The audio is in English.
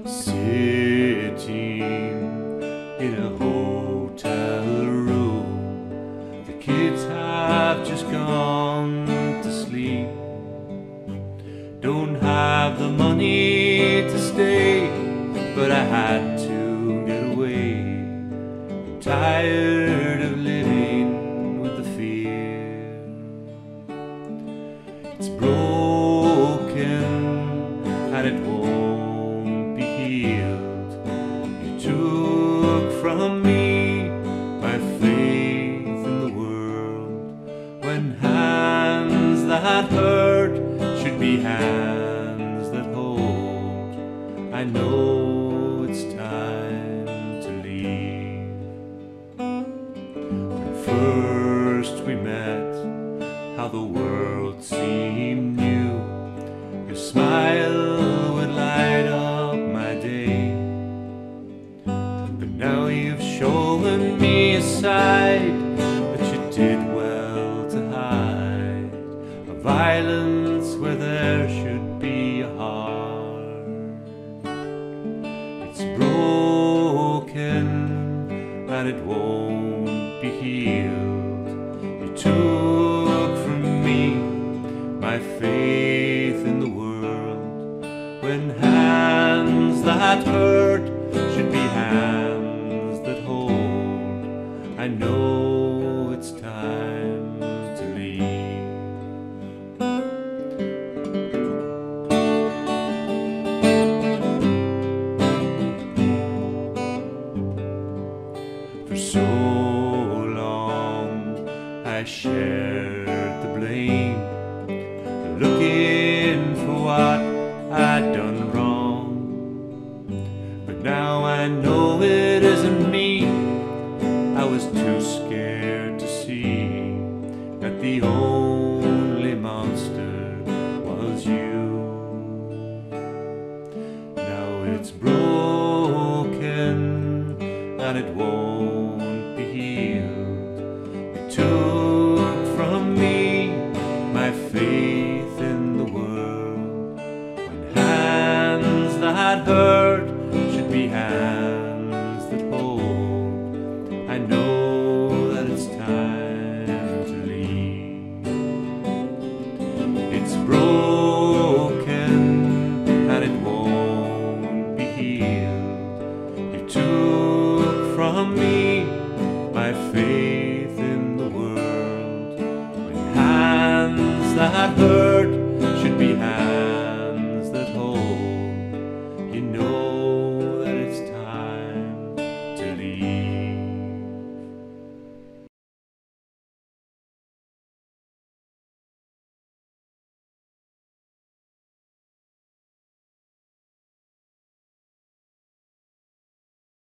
Sitting in a hotel room, the kids have just gone to sleep. Don't have the money to stay, but I had to get away. I'm tired of living with the fear. It's broken and it won't be healed. You took from me my faith in the world, when hands that hurt should be hands that hold. I know it's time to leave. When first we met, how the world seemed new. Your smile would light up my day, but now you've shown me a side that you did well to hide. A violence where there should be a heart. It's broken and it won't be healed. You took from me my faith in the world, when hands that hurt should be hands that hold. I know it's time to leave. For so long I shared the blame, looking for what I'd done wrong. But now I know it isn't me. I was too scared to see that the only monster was you. Now it's broken and it won't be healed. You took from me my faith in the world, when hands that hurt should be hands that hold. I know that it's time to leave. It's broken and it won't be healed. You took from me my faith in the world, when hands that hurt